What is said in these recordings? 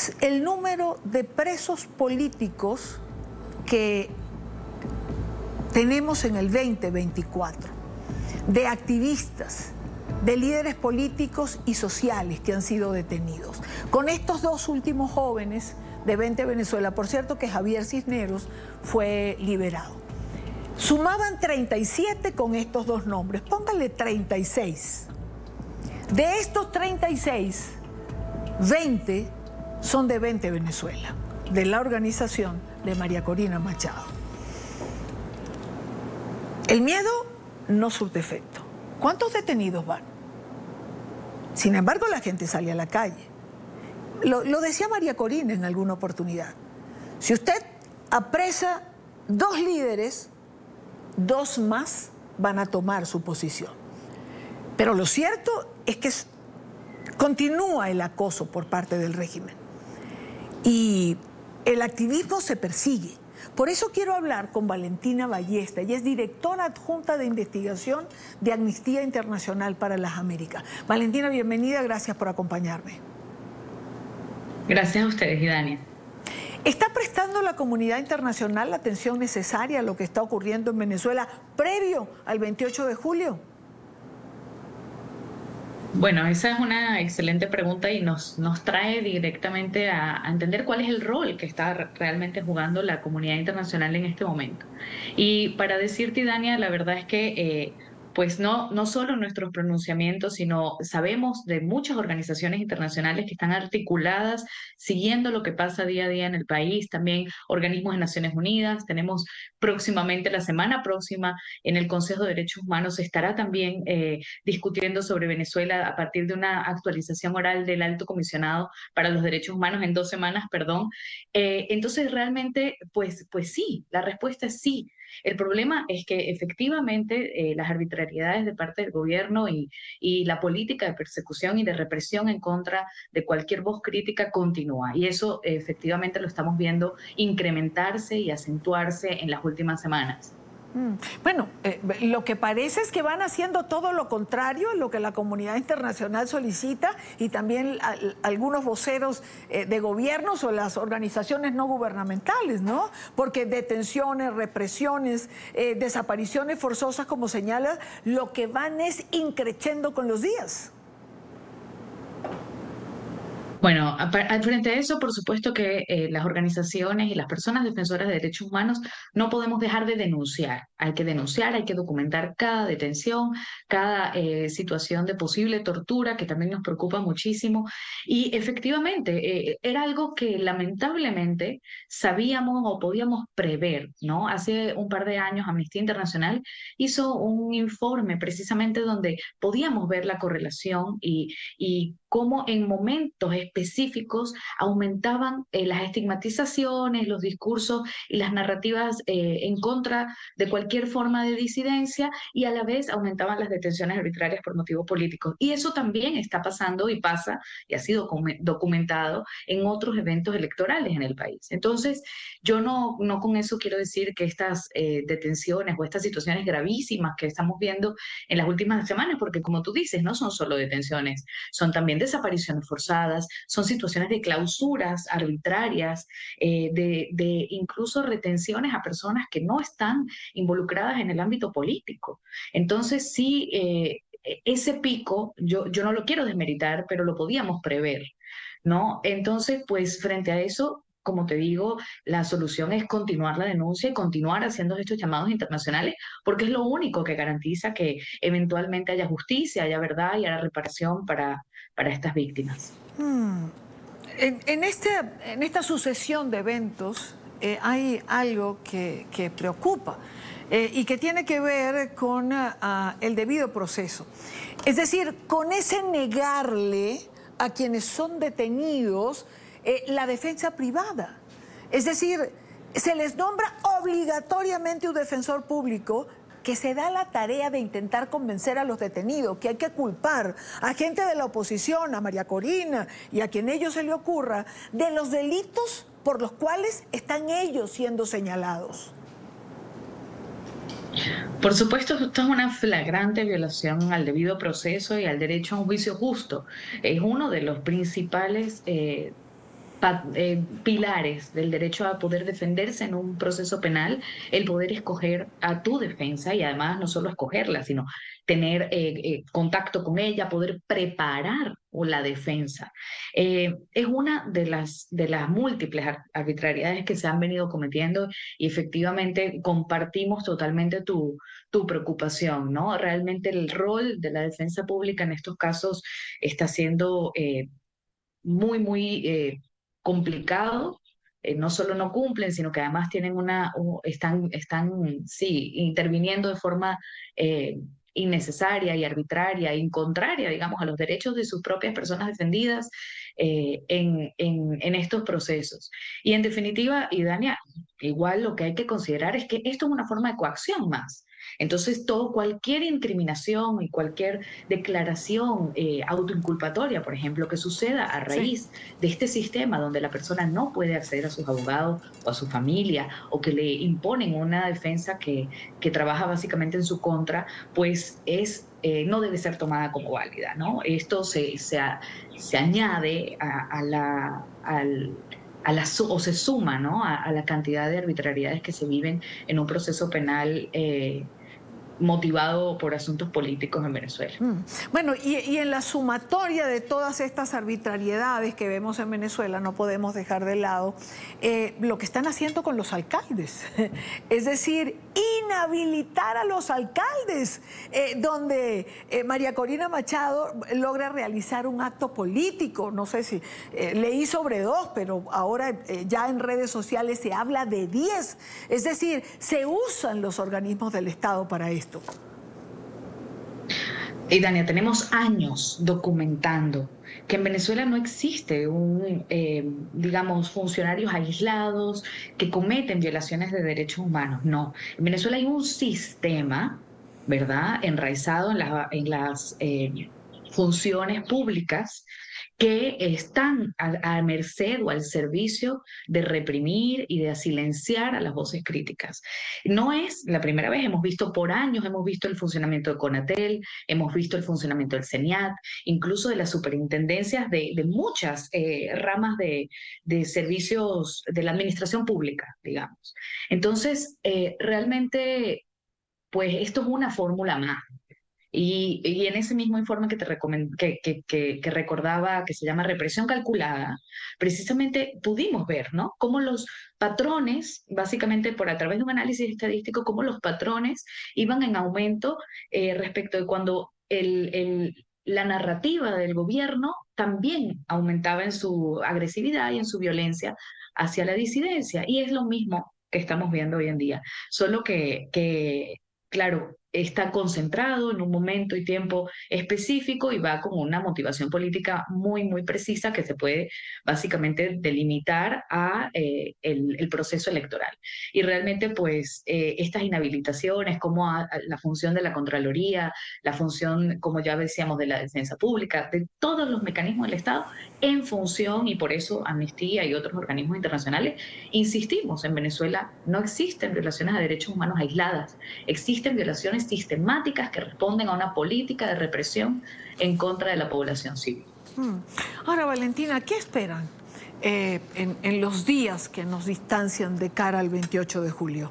el número de presos políticos que tenemos en el 2024, de activistas, de líderes políticos y sociales que han sido detenidos. Con estos dos últimos jóvenes de 20 Venezuela, por cierto que Javier Cisneros fue liberado. Sumaban 37 con estos dos nombres, póngale 36. De estos 36, 20 son de 20 Venezuela, de la organización de María Corina Machado. El miedo no surte efecto. ¿Cuántos detenidos van? Sin embargo, la gente sale a la calle. Lo decía María Corina en alguna oportunidad. Si usted apresa 2 líderes, 2 más van a tomar su posición. Pero lo cierto es que continúa el acoso por parte del régimen. Y el activismo se persigue. Por eso quiero hablar con Valentina Ballesta. Ella es directora adjunta de investigación de Amnistía Internacional para las Américas. Valentina, bienvenida, gracias por acompañarme. Gracias a ustedes, Idania. ¿Está prestando la comunidad internacional la atención necesaria a lo que está ocurriendo en Venezuela previo al 28 de julio? Bueno, esa es una excelente pregunta y nos trae directamente a entender cuál es el rol que está realmente jugando la comunidad internacional en este momento. Y para decirte, Idania, la verdad es que pues no solo nuestros pronunciamientos, sino sabemos de muchas organizaciones internacionales que están articuladas, siguiendo lo que pasa día a día en el país, también organismos de Naciones Unidas. Tenemos próximamente, la semana próxima, en el Consejo de Derechos Humanos se estará también discutiendo sobre Venezuela a partir de una actualización oral del Alto Comisionado para los Derechos Humanos en 2 semanas, perdón. Entonces realmente, pues sí, la respuesta es sí. El problema es que efectivamente las arbitrariedades de parte del gobierno y la política de persecución y de represión en contra de cualquier voz crítica continúa. Y eso efectivamente lo estamos viendo incrementarse y acentuarse en las últimas semanas. Bueno, lo que parece es que van haciendo todo lo contrario a lo que la comunidad internacional solicita y también algunos voceros de gobiernos o las organizaciones no gubernamentales, ¿no? Porque detenciones, represiones, desapariciones forzosas, como señala, lo que van es increciendo con los días. Bueno, al frente a eso, por supuesto que las organizaciones y las personas defensoras de derechos humanos no podemos dejar de denunciar. Hay que denunciar, hay que documentar cada detención, cada situación de posible tortura, que también nos preocupa muchísimo. Y efectivamente, era algo que lamentablemente sabíamos o podíamos prever, ¿no? Hace un par de años Amnistía Internacional hizo un informe precisamente donde podíamos ver la correlación y cómo en momentos específicos aumentaban las estigmatizaciones, los discursos y las narrativas en contra de cualquier forma de disidencia y a la vez aumentaban las detenciones arbitrarias por motivos políticos. Y eso también está pasando y pasa y ha sido documentado en otros eventos electorales en el país. Entonces, yo no con eso quiero decir que estas detenciones o estas situaciones gravísimas que estamos viendo en las últimas semanas, porque como tú dices, no son solo detenciones, son también desapariciones forzadas, son situaciones de clausuras arbitrarias, de incluso retenciones a personas que no están involucradas en el ámbito político. Entonces sí, ese pico, yo no lo quiero desmeritar, pero lo podíamos prever, ¿no? Entonces, pues frente a eso, como te digo, la solución es continuar la denuncia y continuar haciendo estos llamados internacionales, porque es lo único que garantiza que eventualmente haya justicia, haya verdad y haya reparación para estas víctimas. En esta sucesión de eventos hay algo que preocupa y que tiene que ver con el debido proceso. Es decir, con ese negarle a quienes son detenidos la defensa privada. Es decir, se les nombra obligatoriamente un defensor público que se da la tarea de intentar convencer a los detenidos que hay que culpar a gente de la oposición, a María Corina y a quien ellos se le ocurra, de los delitos por los cuales están ellos siendo señalados. Por supuesto, esto es una flagrante violación al debido proceso y al derecho a un juicio justo. Es uno de los principales pilares del derecho a poder defenderse en un proceso penal, el poder escoger a tu defensa y además no solo escogerla, sino tener contacto con ella, poder preparar la defensa. Es una de las múltiples arbitrariedades que se han venido cometiendo y efectivamente compartimos totalmente tu preocupación, ¿no? Realmente el rol de la defensa pública en estos casos está siendo muy complicado. No solo no cumplen, sino que además tienen están, sí, interviniendo de forma eh, innecesaria y arbitraria e contraria, digamos, a los derechos de sus propias personas defendidas en estos procesos. Y en definitiva, y Dania, igual lo que hay que considerar es que esto es una forma de coacción más. Entonces, cualquier incriminación y cualquier declaración autoinculpatoria, por ejemplo, que suceda a Sí. raíz de este sistema donde la persona no puede acceder a sus abogados o a su familia o que le imponen una defensa que trabaja básicamente en su contra, pues no debe ser tomada como válida, ¿no? Esto se añade o se suma, ¿no? A la cantidad de arbitrariedades que se viven en un proceso penal motivado por asuntos políticos en Venezuela. Bueno, y en la sumatoria de todas estas arbitrariedades que vemos en Venezuela, no podemos dejar de lado lo que están haciendo con los alcaldes. Es decir, inhabilitar a los alcaldes, donde María Corina Machado logra realizar un acto político. No sé si leí sobre 2, pero ahora ya en redes sociales se habla de 10. Es decir, se usan los organismos del Estado para esto. Y Dania, tenemos años documentando que en Venezuela no existe digamos, funcionarios aislados que cometen violaciones de derechos humanos. No, en Venezuela hay un sistema, ¿verdad?, enraizado en las funciones públicas que están a merced o al servicio de reprimir y de silenciar a las voces críticas. No es la primera vez, hemos visto por años, hemos visto el funcionamiento de CONATEL, hemos visto el funcionamiento del CENIAT, incluso de las superintendencias de muchas ramas de servicios de la administración pública, digamos. Entonces, realmente, pues esto es una fórmula más. Y en ese mismo informe que recordaba, que se llama Represión Calculada, precisamente pudimos ver, ¿no?, cómo los patrones, básicamente por a través de un análisis estadístico, cómo los patrones iban en aumento respecto de cuando la narrativa del gobierno también aumentaba en su agresividad y en su violencia hacia la disidencia. Y es lo mismo que estamos viendo hoy en día, solo que claro, está concentrado en un momento y tiempo específico y va con una motivación política muy precisa que se puede básicamente delimitar a el proceso electoral. Y realmente, pues, estas inhabilitaciones, como la función de la Contraloría, la función, como ya decíamos, de la defensa pública, de todos los mecanismos del Estado, en función, y por eso Amnistía y otros organismos internacionales, insistimos, en Venezuela no existen violaciones a derechos humanos aisladas, existen violaciones sistemáticas que responden a una política de represión en contra de la población civil. Ahora, Valentina, ¿qué esperan en los días que nos distancian de cara al 28 de julio?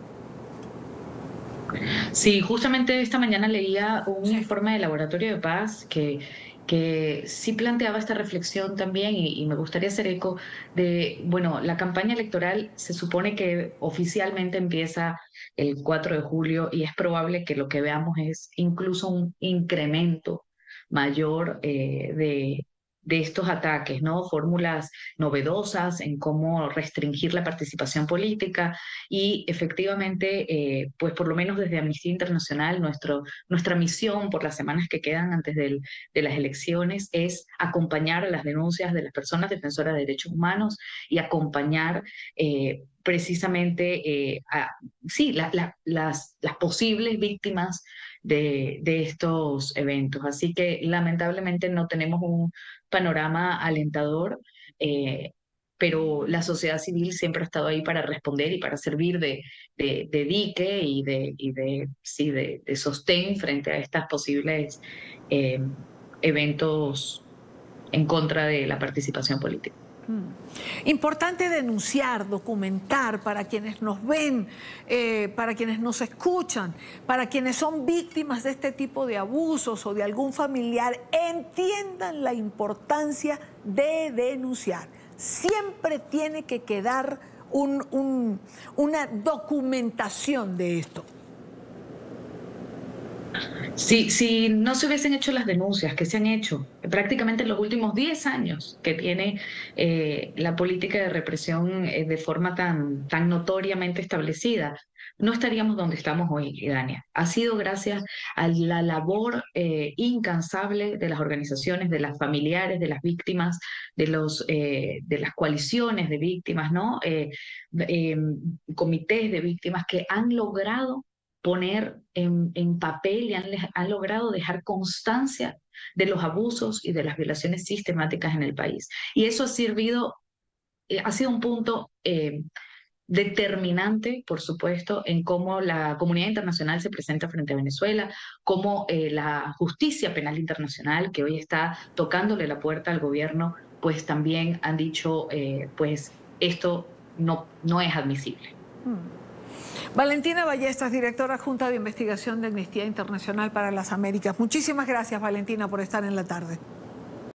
Sí, justamente esta mañana leía un Sí. informe del Laboratorio de Paz que sí planteaba esta reflexión también y me gustaría hacer eco de, bueno, la campaña electoral se supone que oficialmente empieza el 4 de julio y es probable que lo que veamos es incluso un incremento mayor de estos ataques, ¿no? Fórmulas novedosas en cómo restringir la participación política y efectivamente, pues por lo menos desde Amnistía Internacional, nuestra misión por las semanas que quedan antes de las elecciones es acompañar a las denuncias de las personas defensoras de derechos humanos y acompañar precisamente sí, las posibles víctimas de estos eventos. Así que lamentablemente no tenemos un panorama alentador. Pero la sociedad civil siempre ha estado ahí para responder y para servir de dique sí, de sostén frente a estas posibles eh, eventos en contra de la participación política. Importante denunciar, documentar para quienes nos ven, para quienes nos escuchan, para quienes son víctimas de este tipo de abusos o de algún familiar, entiendan la importancia de denunciar. Siempre tiene que quedar una documentación de esto. Si no se hubiesen hecho las denuncias que se han hecho prácticamente en los últimos 10 años que tiene la política de represión de forma tan notoriamente establecida, no estaríamos donde estamos hoy, Dania. Ha sido gracias a la labor incansable de las organizaciones, de las familiares, de las víctimas, de las coaliciones de víctimas, ¿no? Comités de víctimas que han logrado poner en papel y han logrado dejar constancia de los abusos y de las violaciones sistemáticas en el país. Y eso ha sido un punto determinante, por supuesto, en cómo la comunidad internacional se presenta frente a Venezuela, cómo la justicia penal internacional, que hoy está tocándole la puerta al gobierno, pues también han dicho, pues esto no es admisible. Valentina Ballestas, directora adjunta de investigación de Amnistía Internacional para las Américas. Muchísimas gracias, Valentina, por estar en la tarde.